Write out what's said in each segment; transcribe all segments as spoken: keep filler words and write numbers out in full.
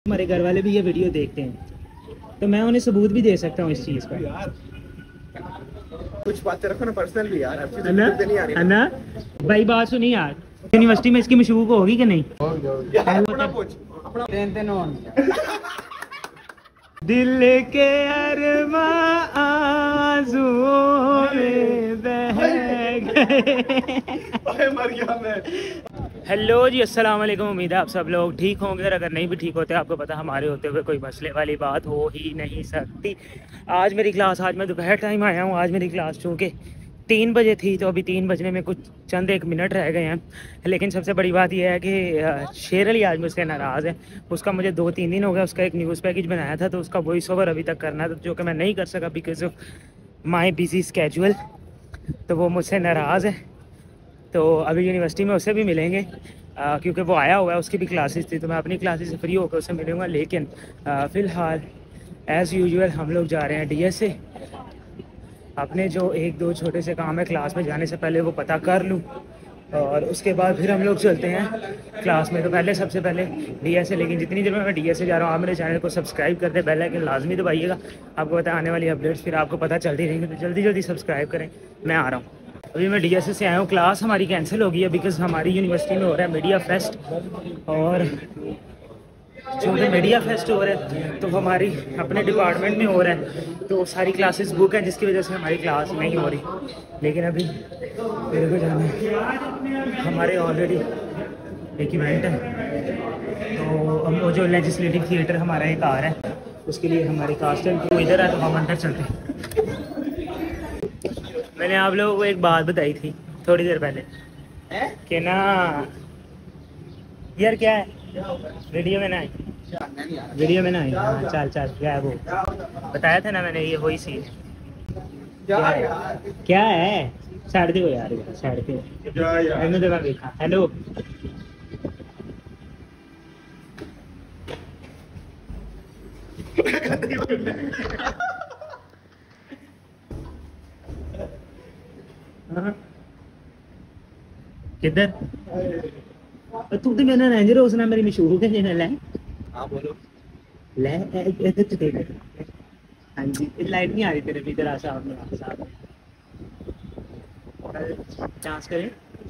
हमारे घर वाले भी ये वीडियो देखते हैं तो मैं उन्हें सबूत भी दे सकता हूँ इस चीज़ का। यार कुछ बातें रखो ना पर्सनल भी यार, है ना? है ना भाई, बात सुनी यार, यूनिवर्सिटी में इसकी मशहूर होगी कि नहीं? दिल के अरमा आंसुओं में बह गए। मर गया मैं। हेलो जी, अस्सलाम वालेकुम। उम्मीद है आप सब लोग ठीक होंगे। अगर नहीं भी ठीक होते, आपको पता हमारे होते हुए कोई मसले वाली बात हो ही नहीं सकती। आज मेरी क्लास, आज मैं दोपहर टाइम आया हूँ। आज मेरी क्लास चूँकि तीन बजे थी तो अभी तीन बजने में कुछ चंद एक मिनट रह गए हैं। लेकिन सबसे बड़ी बात यह है कि शेर अली आज मुझसे नाराज़ है। उसका मुझे दो तीन दिन हो गया, उसका एक न्यूज़ पैकेज बनाया था तो उसका वॉइस ओवर अभी तक करना था, जो कि मैं नहीं कर सका because of my busy schedule. तो वो मुझसे नाराज़ है। तो अभी यूनिवर्सिटी में उससे भी मिलेंगे आ, क्योंकि वो आया हुआ है, उसकी भी क्लासेस थी तो मैं अपनी क्लासेस से फ्री होकर उससे मिलूँगा। लेकिन फ़िलहाल एज़ यूजुअल हम लोग जा रहे हैं डी एस से। अपने जो एक दो छोटे से काम है क्लास में जाने से पहले वो पता कर लूँ और उसके बाद फिर हम लोग चलते हैं क्लास में। तो पहले सबसे पहले डी एस से, लेकिन जितनी देर में मैं डी एस से जा रहा हूँ आप मेरे चैनल को सब्सक्राइब कर दें, बेल आइकन लाजमी दबाइएगा। आपको पता आने वाली अपडेट्स फिर आपको पता चलती रहेंगी, तो जल्दी जल्दी सब्सक्राइब करें। मैं आ रहा हूँ। अभी मैं डी एस से आया हूँ। क्लास हमारी कैंसिल हो गई है बिकॉज़ हमारी यूनिवर्सिटी में हो रहा है मीडिया फेस्ट, और चूँकि मीडिया फेस्ट हो रहा है तो हमारी अपने डिपार्टमेंट में हो रहा है तो सारी क्लासेस बुक हैं, जिसकी वजह से हमारी क्लास नहीं हो रही। लेकिन अभी मेरे को जाना है, हमारे ऑलरेडी एक इवेंट है तो हम वो जो लेजिस्लेटिव थिएटर हमारा एक आ रहा है उसके लिए हमारी कास्ट है, तो इधर है तो हम अंदर चलते हैं। मैंने आप लोगों को एक बात बताई थी थोड़ी देर पहले कि ना यार, क्या है वीडियो में ना आई, वीडियो में ना आई। हाँ चल चल, क्या है वो बताया था ना मैंने, ये वही सीन क्या है, क्या है? साइड दे यार, साइड पे मैंने देखा देखा। हेलो किधर तू तो मेरा रेंजर हो, उसने मेरी मशहूर के जने ले। हाँ बोलो। ले इधर तो देख। हाँ जी, लाइट नहीं आ रही तेरे भी, इधर आ सामने सामने चांस करें।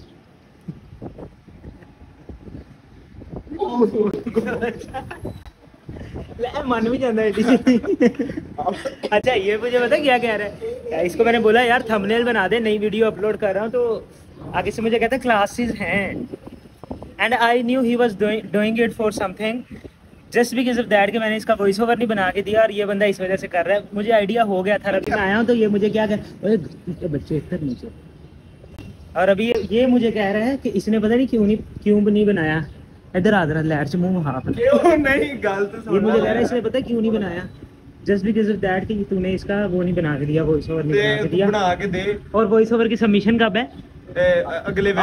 ले मन भी जाता है। अच्छा ये मुझे पता क्या कह रहा है, इसको मैंने बोला यार थंबनेल बना दे, नई वीडियो अपलोड कर रहा हूँ, तो आगे से मुझे कहता है क्लासेस हैं। And I knew he was doing it for something just because of that कि मैंने इसका वॉइस ओवर नहीं बना के दिया और ये बंदा इस वजह से कर रहा है। मुझे आइडिया हो गया था, अभी मैं आया हूँ तो ये मुझे क्या कर बच्चे इधर नीचे, और अभी ये, ये मुझे कह रहा है कि इसने पता नहीं क्यों नहीं क्यों नहीं बनाया। इधर आ रहा लैट च मुँह हाफ नहीं गल तो ये मुझे कह रहा है इसने पता क्यों नहीं बनाया, जस्ट बिकॉज ऑफ दैट कि तूने इसका वो नहीं बना के दिया, वॉइस ओवर नहीं बना के दिया। बना के दे। और वॉइस ओवर की सबमिशन कब है? अगले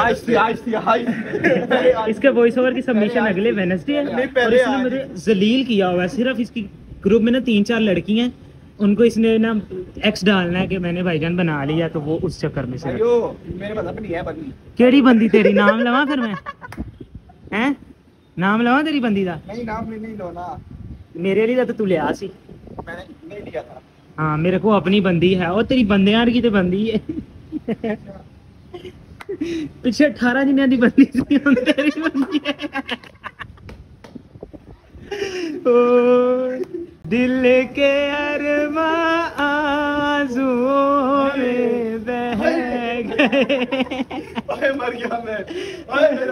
इसका वॉइस ओवर की सबमिशन अगले वेडनेसडे है। और इसने मुझे जलील किया हुआ है। सिर्फ इसकी ग्रुप में ना तीन चार लड़की हैं, उनको इसने ना एक्स डालना है कि मैंने भाईजान बना लिया, तो वो उस चक्कर में से मेरे पता नहीं है बंदी केड़ी बंदी तेरी, नाम लवा फिर मैं हैं नाम लवा तेरी बंदी दा? नहीं नाम नहीं लो ना, मेरे लिए तो तू लिया सी। मैंने नहीं लिया था। हाँ मेरे को अपनी बंदी है, और तेरी बंदियां की तो बंदी है। पिछले अठारह जिन्हें दी बंदी सी, तेरी बंदी है। ओ दिल के अरमा आंसुओं में बह गए। ओए मर गया मैं। ओए मेरा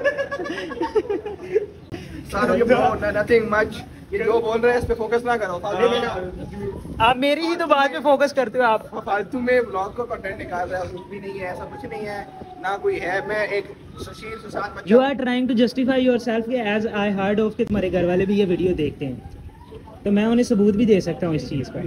सारा नथिंग मच, ये जो बोल रहे हैं इस पे फोकस ना करो। आप मेरी ही तो बात पे फोकस करते हो। आप फालतू में ब्लॉग का कंटेंट निकाल रहे हो, कुछ भी नहीं है, ऐसा कुछ नहीं है ना कोई है। मैं एक सुशील सुशांत बच्चा। You are trying to justify yourself as I heard of कि तुम्हारे घर वाले भी ये वीडियो देखते हैं तो मैं उन्हें सबूत भी दे सकता हूँ इस चीज़ का।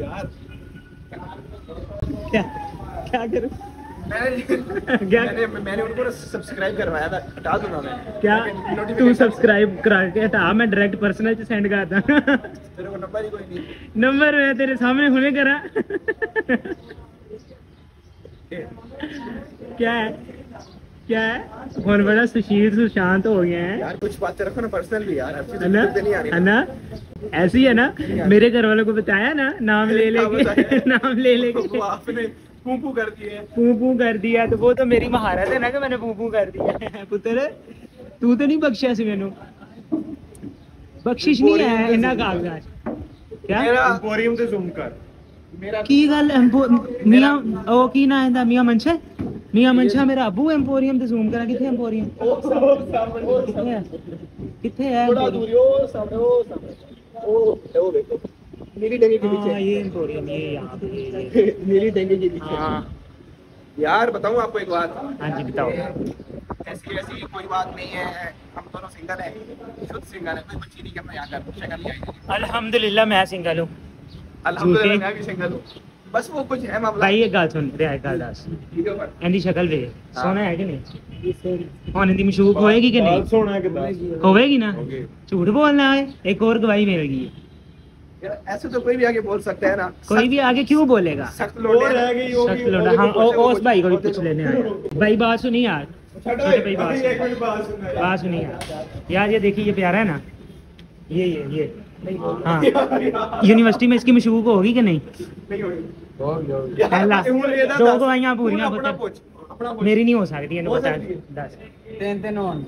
क्या क्या करूँ? मैंने मैंने मैंने उनको सब्सक्राइब करवाया था, हटा दूंगा मैं क्या? तू सब्सक्राइब करा के हटा, मैं डायरेक्ट पर्सनल से सेंड करता। तेरे को नंबर ही कोई नहीं। नंबर मैं तेरे सामने हुने करा। क्या है? क्या है फोन बड़ा सुशील सुशांत हो गए हैं यार। कुछ बातें रखो ना पर्सनल भी यार, है ना, है ना, ऐसी है ना। मेरे घर वालों को बताया ना, नाम ले लेके नाम ले लेके आपने पू पू कर दिया, पू पू कर दिया, तो वो तो मेरी महारत है ना कि मैंने पू पू कर दिया। पुत्र तू तो नहीं बख्शिया सी मैनू, बख्शिश नहीं है इन्ना कागजात। क्या एम्पोरियम से जूम कर मेरा की गल मियां ओ की ना है मियां मनशा, मियां मनशा मेरा अबू एम्पोरियम ते जूम करा किथे एम्पोरियम किथे है, किथे है थोड़ा दूर ओ सामने ओ सामने ओ वो देखो नीली टंकी के हाँ, पीछे ये एम्पोरियम ये यहाँ पे ये, ये। नीली टंकी के पीछे। हाँ यार बताऊं आपको एक बात, हाँ जी बताओ। ऐसी ऐसी कोई बात नहीं है, हम दोनों सिंगल हैं, शुद्ध सिंगल है, कोई बच्ची नहीं करना यहाँ कर, शक्ल नहीं आई। अल्हम्दुलिल्लाह मैं सिंगल हूँ। अल्हम्दुलिल्लाह मैं भी सिंगल हूँ, बस वो कुछ है मामला। भाई एक गल सुन रिया, एक गल दस, इनकी शक्ल वे सोना है कि नहीं, हुन इंदी मशूक होएगी कि नहीं, सोना के दास होएगी ना, झूठ बोलना है, एक और गवाही मिल गई है। यार ऐसे तो कोई भी आगे बोल सकता है ना, कोई भी आगे क्यों बोलेगा, सख्त लोटे रह गई सख्त लोटा। हाँ ओ, उस भाई को भी पूछ लेने आया। भाई बात सुनी यार, छोटे भाई बात सुनी, बात सुनी यार। यार ये देखिए ये प्यारा है ना, ये ये ये हाँ यूनिवर्सिटी में इसकी मशहूक होगी कि नहीं, नहीं होगी। पहला दो गवाहियां पूरियां अपना पुत्र, पूछ, अपना पूछ। मेरी नहीं हो सकती इन्हें हो पता सकती है। दस तीन तीन होन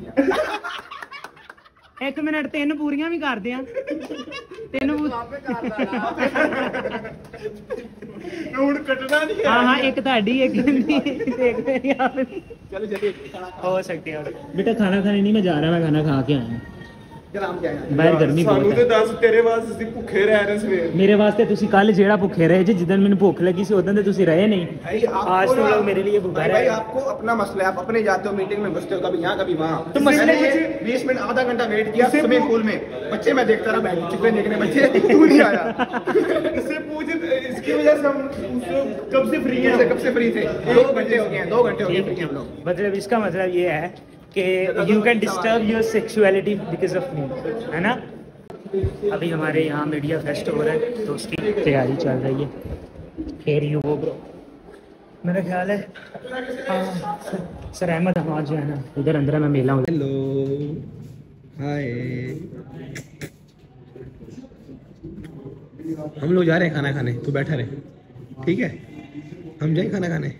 एक मिनट तीन पूरियां भी कर दियां, तीन रूट कटना नहीं है। हाँ हाँ एक ਤੁਹਾਡੀ एक एक मेरी आपकी चलो चलिए हो सकती है। बेटा खाना खाने नहीं मैं जा रहा, मैं खाना खा के आया जनाब क्या है बाहर गर्मी ਸਾਨੂੰ बहुत ਤੇ है। ਦੱਸ ਤੇਰੇ ਵਾਸਤੇ ਅਸੀਂ ਭੁੱਖੇ ਰਹਿ ਰਹੇ ਸਵੇਰ मेरे वास्ते तुसी कल जेड़ा भुखे रहे जे, जिदन मैंने भूख लगी सी उदन ते तुसी रहे नहीं। भाई आपको आज तुम ना- लोग मेरे लिए भूखा भाई, रहे। भाई आपको अपना मसला है, आप अपने जाते हो मीटिंग में घुसते हो, कभी यहाँ कभी वहाँ। तो मसले मैंने बीस मिनट आधा घंटा वेट किया स्विमिंग पूल में, बच्चे मैं देखता रहा बैठ चिकन देखने, बच्चे तू नहीं आया। इससे पूछ, इसकी वजह से हम कब से फ्री हैं, कब से फ्री थे, दो घंटे हो गए हैं, दो घंटे हो गए फ्री हम लोग। मतलब इसका मतलब ये है कि you can disturb your sexuality because of me, है ना। अभी हमारे यहाँ मीडिया फेस्ट हो रहा है तो उसकी तैयारी चल रही है। खेर यू वो ब्रो मेरा ख्याल है हाँ, सर अहमद हमाद जो है ना इधर अंदर मैं मेला हूँ। हेलो हाय, हम लोग जा रहे हैं खाना खाने, तू बैठा रहे ठीक है, हम जाए खाना खाने।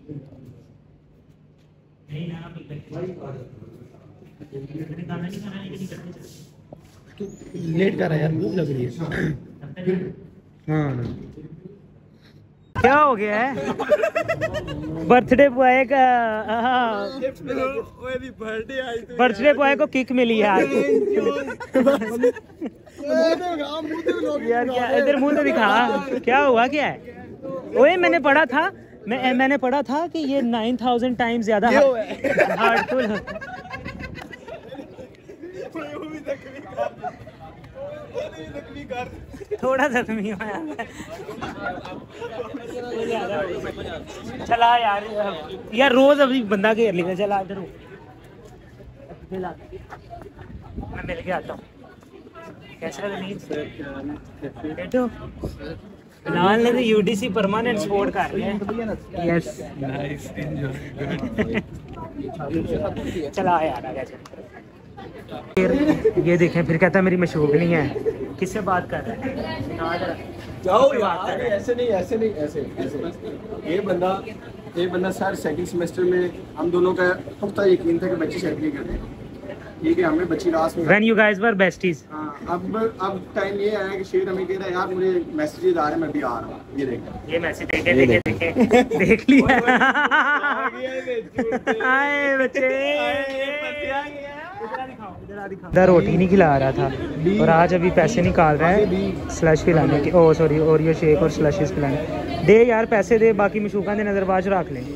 लेट कर रहा है यार, भूख लग रही है। हाँ क्या हो गया है बर्थडे बॉय का, बर्थडे बॉय को किक मिली है आज। यार क्या इधर मुंह तो दिखा, क्या हुआ क्या है। ओए मैंने पढ़ा था, मैं मैंने पढ़ा था कि ये नाइन थाउजेंड टाइम ज्यादा हार्टफुल है। थोड़ा जख्मी हुआ चला यार, यार रोज अभी बंदा घेर लेगा। चला इधर मैं मिल के आता हूँ। कैसा फिलहाल ने तो यूडीसी परमानेंट सपोर्ट कर रहे हैं। यस नाइस चला यार आगे फिर ये देखें, फिर कहता है मेरी मशहूक नहीं है। किससे बात कर रहे हैं, जाओ यार, ऐसे नहीं ऐसे नहीं ऐसे ऐसे ये बंदा ये बंदा सर सेकंड सेमेस्टर में हम दोनों का पुख्ता यकीन था कि बच्ची शायद नहीं करते, ठीक है, हमने बच्ची लास्ट में। When you guys were besties. हाँ, अब अब टाइम ये आया कि शेर हमें कह रहा है यार मुझे मैसेजेस आ रहे हैं, मैं भी आ रहा हूँ। ये देख ये मैसेज देखे देखे देखे देख लिया। आए बच्चे इधर रोटी नहीं खिला रहा था और आज अभी पैसे निकाल रहा है स्लश पिलाने के, ओ सॉरी ओरियो शेक और स्लशेस पिलाने। दे यार पैसे दे, बाकी मशूका दे नजरबाज रख लें।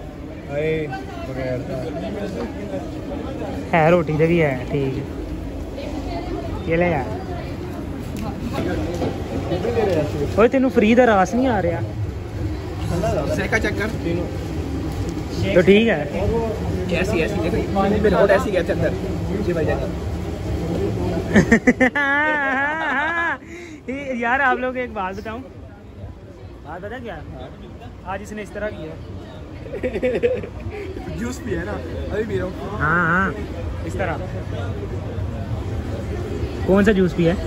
है रोटी दे भी है, ठीक है ये ले यार। ओए तेनू फ्री दा रास नहीं आ रहा चक्कर तो ठीक है। ऐसी ऐसी और ऐसी कहते अंदर जी भाई यार आप लोग एक बात बताऊं, बात पता क्या, आज इसने इस तरह किया जूस भी है ना, अभी पी रहा हूँ। हाँ हाँ इस तरह। कौन सा जूस पिया है?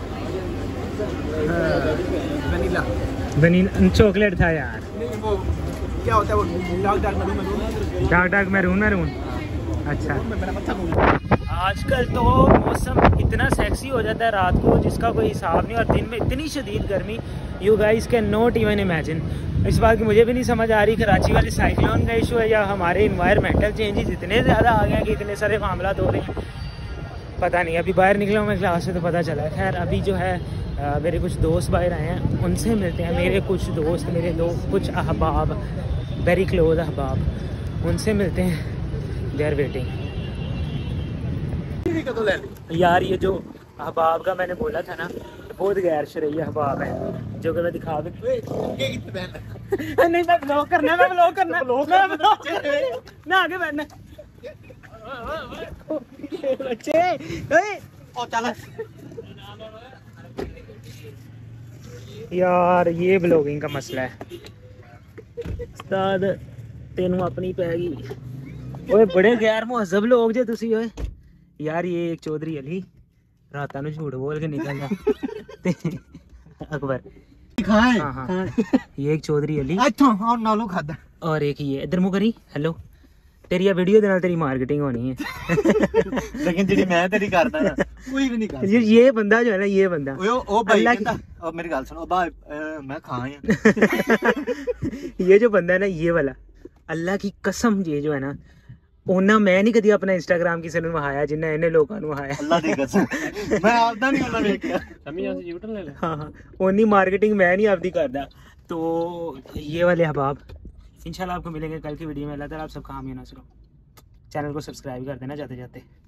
वनीला। वनीला चॉकलेट था यार। नहीं वो क्या होता है वो dark dark maroon maroon. Dark dark maroon maroon. अच्छा आजकल तो मौसम इतना सेक्सी हो जाता है रात को जिसका कोई हिसाब नहीं, और दिन में इतनी शदीद गर्मी, you guys can not even imagine. इस बात की मुझे भी नहीं समझ आ रही कराची वाले साइक्लोन का इशू है या हमारे इन्वायरमेंटल चेंजेस इतने ज़्यादा आ गए हैं कि इतने सारे मामला हो रहे हैं, पता नहीं। अभी बाहर निकला हूँ मैं क्लास से तो पता चला। खैर अभी जो है आ, मेरे कुछ दोस्त बाहर आए हैं, उनसे मिलते हैं। मेरे कुछ दोस्त, मेरे दो कुछ अहबाब, वेरी क्लोज अहबाब, उनसे मिलते हैं। They are waiting. यार ये जो अहबाब का मैंने बोला था ना, बहुत गैर शरई अहबाब है, जो कि मैं दिखा दूँ। नहीं मैं ब्लॉग करना है, मैं ब्लॉग करना है, मैं आगे बैठना बच्चे। यार ये ब्लॉगिंग का मसला है उस्ताद, तेनू अपनी पैगी। ओए बड़े गैर मुहज़्ज़ब लोग जे तुसी। ओए यार ये एक चौधरी अली राता नूं झूठ बोल के निकल गया ते अकबर खाए। हाँ हाँ ये एक चौधरी अली इत्थों और नालू खादा, और एक ये इधर मुंह करी। हेलो तेरी ये वीडियो दे नाल तेरी मार्केटिंग होनी है। लेकिन जेडी मैं तेरी करदा ना कोई भी नहीं कर। ये ये बंदा जो है ना, ये बंदा ओए ओ भाई अल्लाह कहता ओ मेरी गल सुनो बा मैं खाए। ये जो बंदा है ना, ये वाला, अल्लाह की कसम ये जो है ना, ओना मैं नहीं कदी अपना इंस्टाग्राम किसी ने वहाया जिन्ना इन्हें लोगों ने वहाया। अल्लाह दी कसम मैं आपदा नहीं होना वेखिया। शमी यहां से यूटर्न ले ले। हां हां ओनी मार्केटिंग मैं नहीं आपदी करदा। तो ये वाले अहबाब इंशाल्लाह आपको मिलेंगे कल की वीडियो में। अल्लाह ताला आप सबका हामी नसरो। चैनल को सब्सक्राइब कर देना जाते जाते।